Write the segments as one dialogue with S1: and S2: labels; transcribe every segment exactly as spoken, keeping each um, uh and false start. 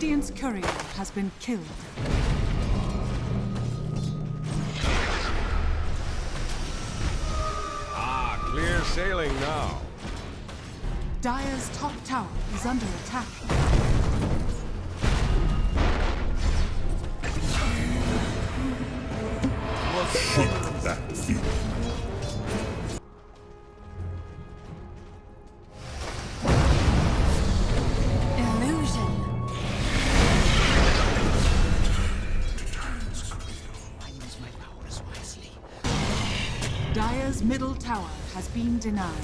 S1: Radiant's courier has been killed.
S2: Ah, clear sailing now.
S1: Dire's top tower is under attack.
S3: Shake that fear.
S1: Illusion.
S4: I use my powers wisely.
S1: Dire's middle tower has been denied.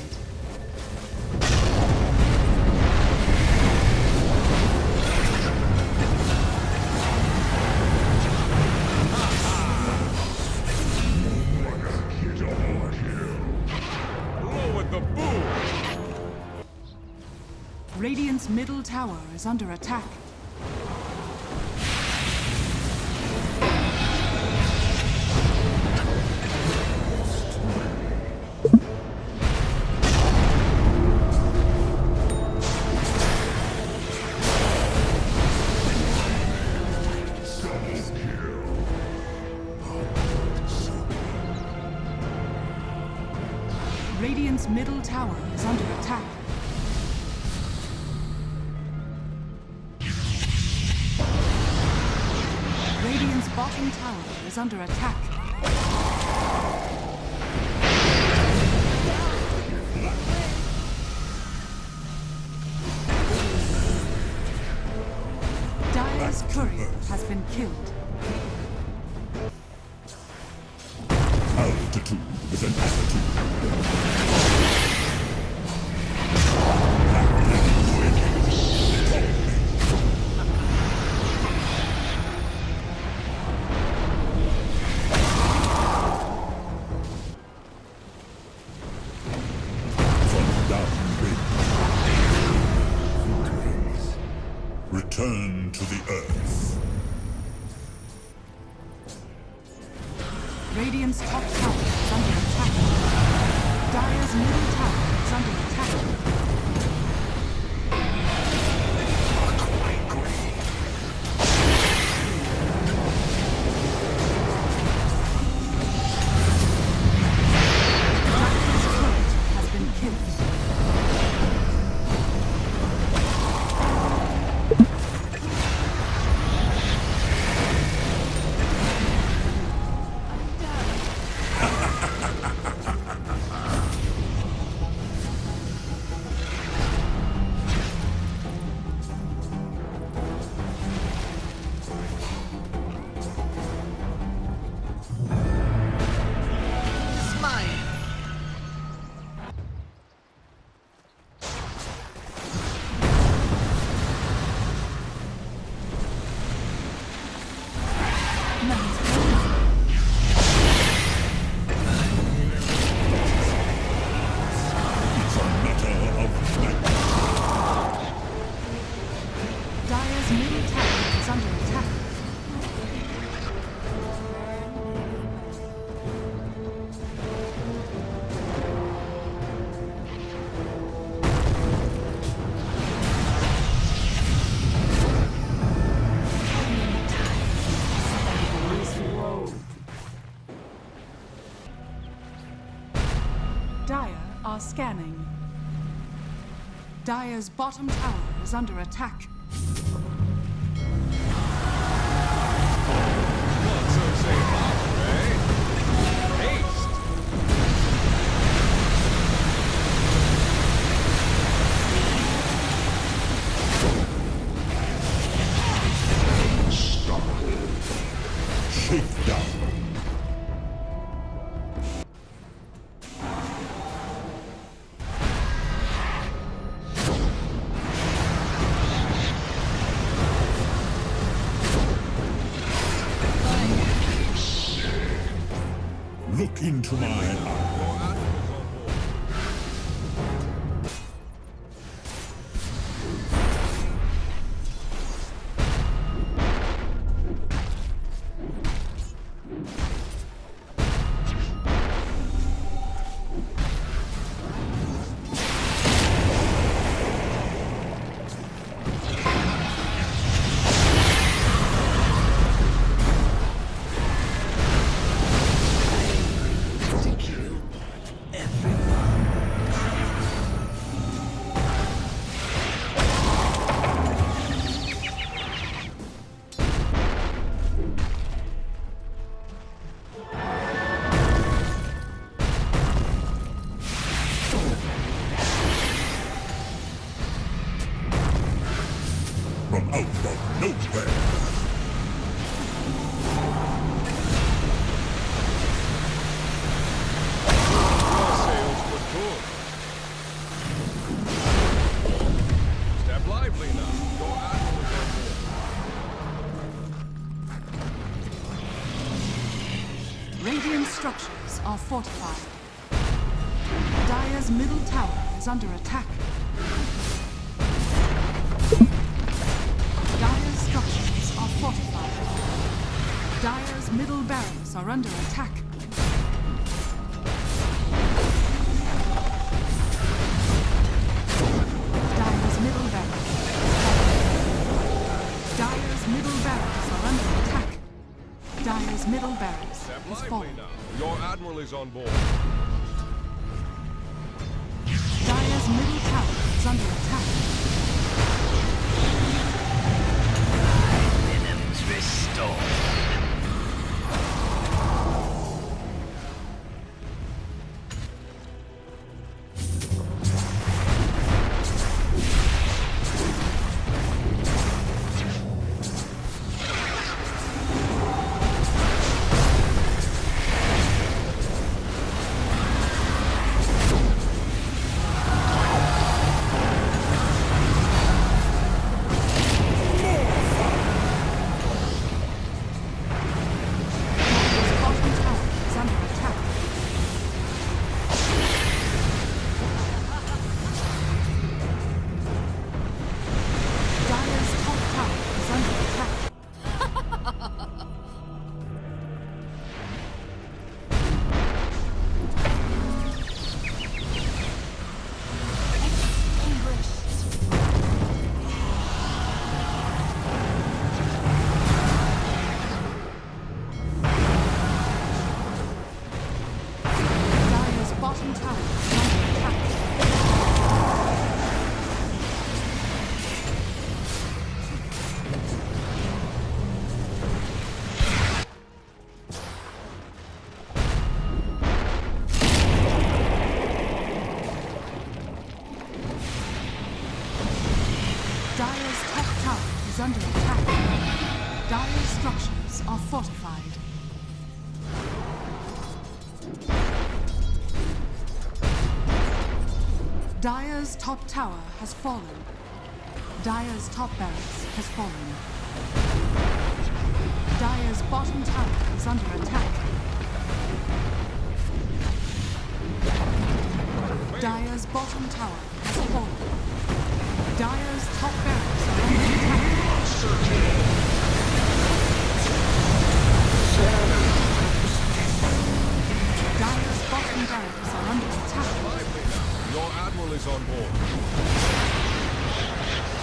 S1: Radiant's middle tower is under attack. Radiant's middle tower is under attack. Radiant's bottom tower is under attack. Dire's courier has been killed.
S3: Altitude with an attitude. Return to the earth.
S1: Radiant's top tower is under attack. Dire's middle tower is under attack. Dire are scanning. Dire's bottom tower is under attack.
S2: What's so say power, eh? Haste!
S3: Shake down. Look into my eyes. from out of nowhere.
S2: Your sails were good. Step lively now. Your admiral is on board.
S1: Radiant structures are fortified. Dire's middle tower is under attack. Dire's structures are fortified. Dire's middle barracks are under attack. Dire's middle barracks is fallen. Dire's middle barracks are under attack. Dire's middle barracks
S2: Step
S1: is
S2: lively
S1: fallen.
S2: now. Your admiral is on board.
S1: Dire's middle tower is under attack.
S4: Limbs restored.
S1: Dire's bottom tower is under attack. Dire's top tower is under attack. Dire's bottom tower is under attack. Dire's top tower is under attack. Dire's structures are fortified. Dire's top tower has fallen. Dire's top barracks has fallen. Dire's bottom tower is under attack. Dire's bottom tower has fallen. Dire's top barracks are under attack. Dire's bottom barracks are under attack.
S2: Lively now. Your admiral is on board.